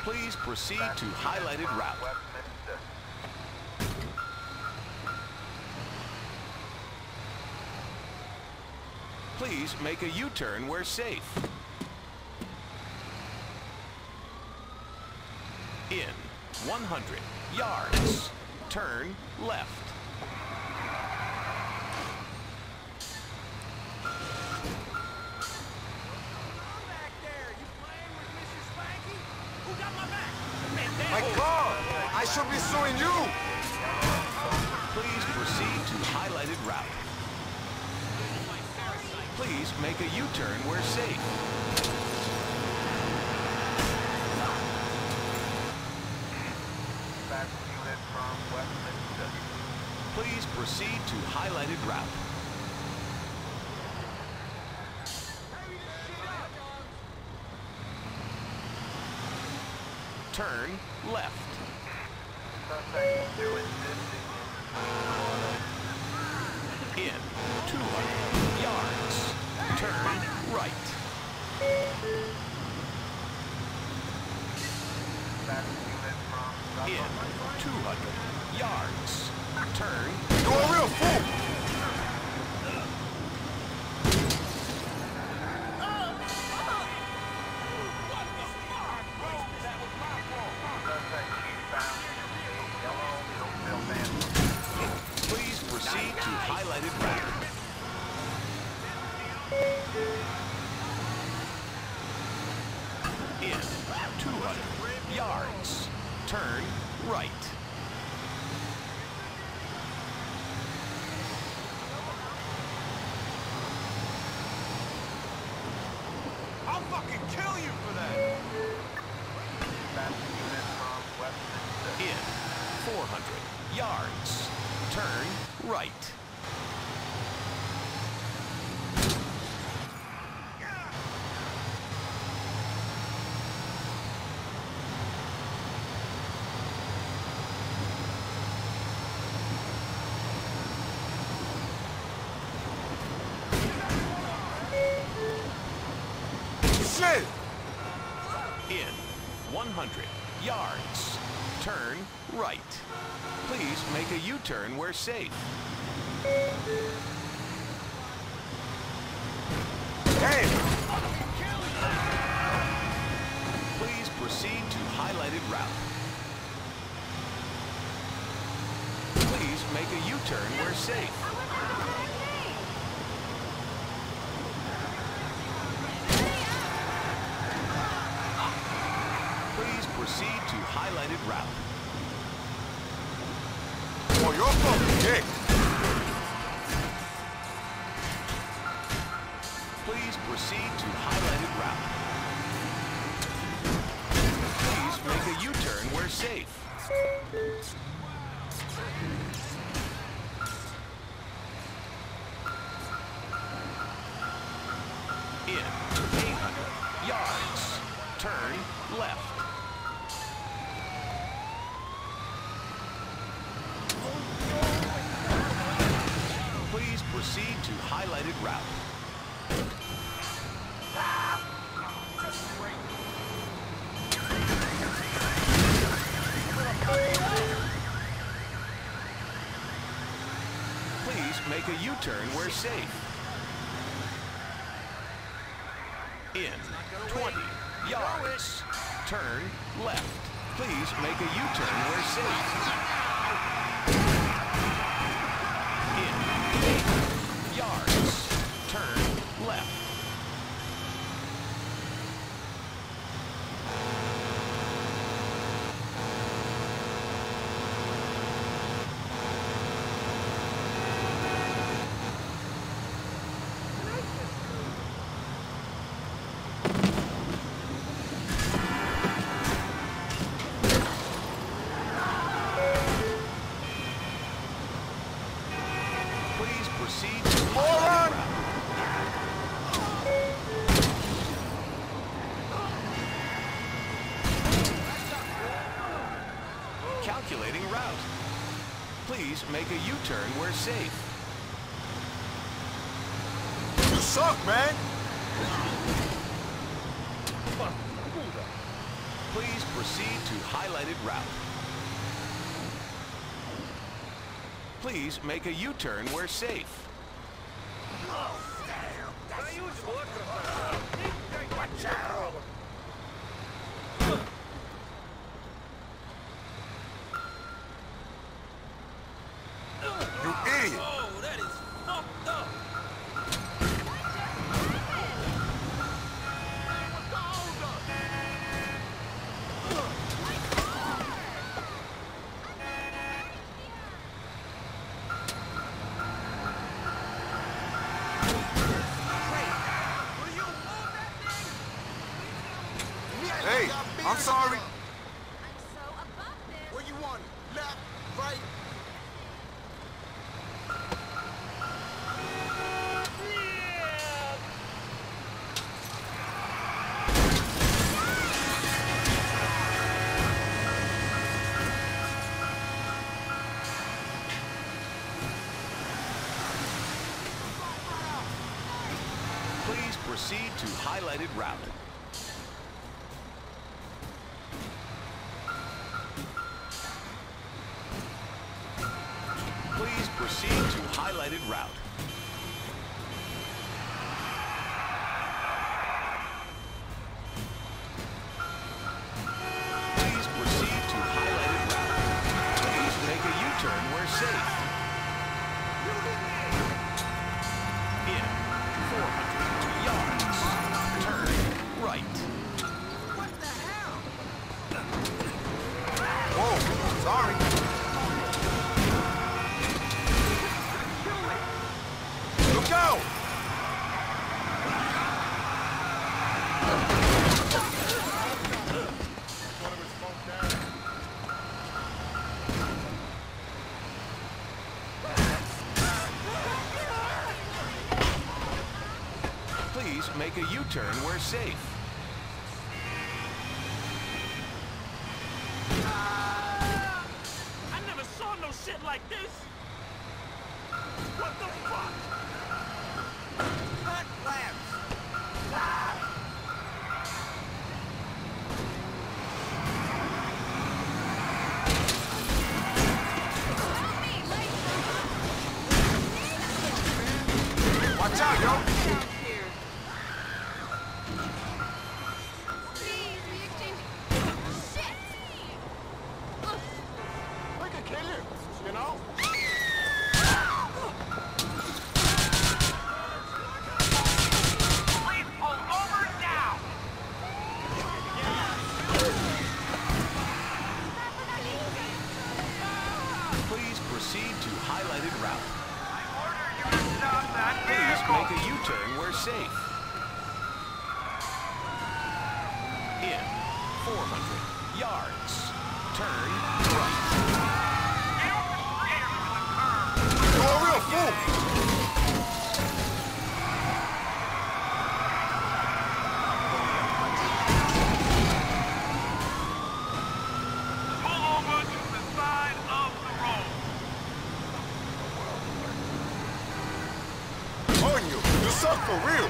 Please proceed to highlighted route. Please make a U-turn where safe. In 100 yards, turn left. My car! I should be suing you! Please proceed to highlighted route. Please make a U-turn where safe. Please proceed to highlighted route. Turn left. In 200 yards, turn right. In 200 yards, turn. You're a real fool! Please proceed to highlighted route. In 200 yards, turn right. I'll fucking kill you for that! In 400 yards, turn right. Shit! In 100 yards, turn right. Please make a U-turn where safe. Hey! Please proceed to highlighted route. Please make a U-turn where safe. Please proceed to highlighted route. Oh, you're a fucking dick! Please proceed to highlighted route. Please make a U-turn where safe. In 800 yards, turn left. Please proceed to highlighted route. Please make a U-turn where safe. In 20 yards, turn left. Please make a U-turn where safe. In 8 yards, turn left. Please proceed to highlighted route. Calculating route. Please make a U-turn where safe. You suck, man! Please proceed proceed to highlighted route. Please make a U-turn where safe. You idiot! Oh, that is fucked up. Hey, I'm sorry. I'm so above this. Where you want it? Left, right? Please proceed to highlighted route. Please proceed to highlighted route. Please proceed to highlighted route. Please make a U-turn where safe. In 400 yards, turn right. Whoa, sorry. Look out! Please make a U-turn where safe. I never saw no shit like this. What the fuck? Cut lamps! Watch out, yo! Please, we exchange. Shit! We can kill you, you know? Please pull over now. Please proceed to highlighted route. I order you to stop that Please vehicle. make a U-turn where safe. In 400 yards, turn right. You're a real fool! Pull over to the side of the road. On you! You suck for real!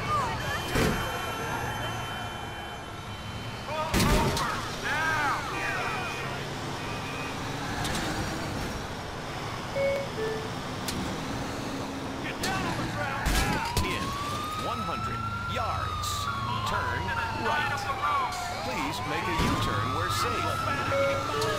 Pull over now. Get down on the ground now. In 100 yards, turn To the side right. of the road. Please make a U-turn where safe.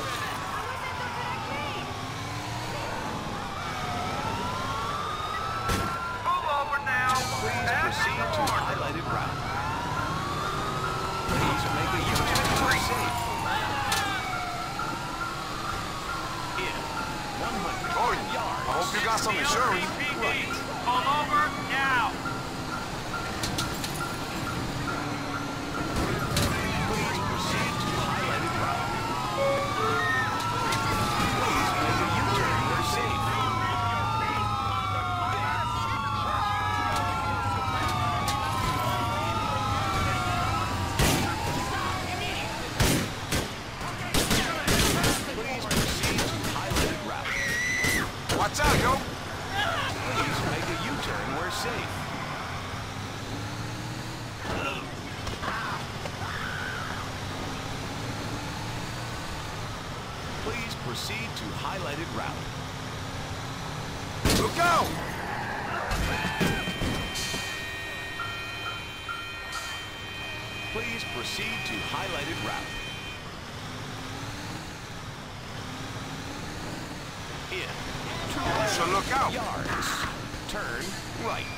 Pull over now. Please As proceed to before. highlighted route. Please make a U-turn where safe. In 100 On you! yards, I hope you got some insurance. LAPD. right. Pull over now. Please proceed to highlighted route. Please make a U-turn where safe. Please proceed to highlighted route. Watch out, yo! Please make a U-turn where safe. Please proceed to highlighted route. Look out! Please proceed to highlighted route. In You should look 200 out. yards. Turn right.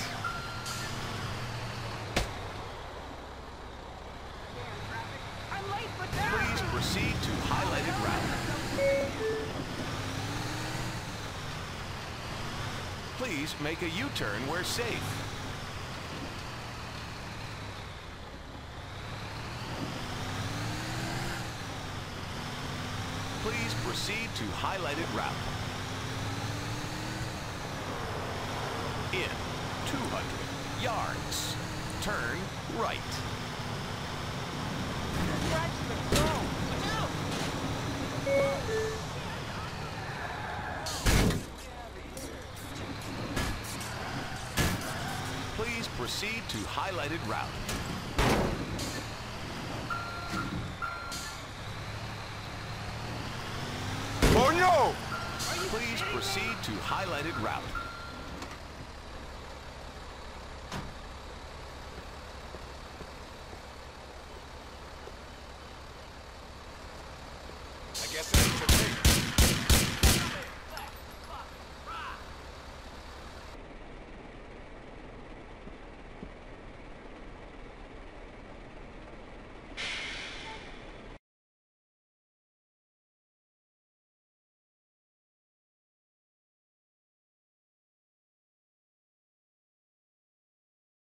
I'm late for that. Please proceed to highlighted route. Please make a U-turn where safe. Please proceed to highlighted route. In 200 yards. Turn right. Please proceed to highlighted route. Oh no! Please proceed to highlighted route.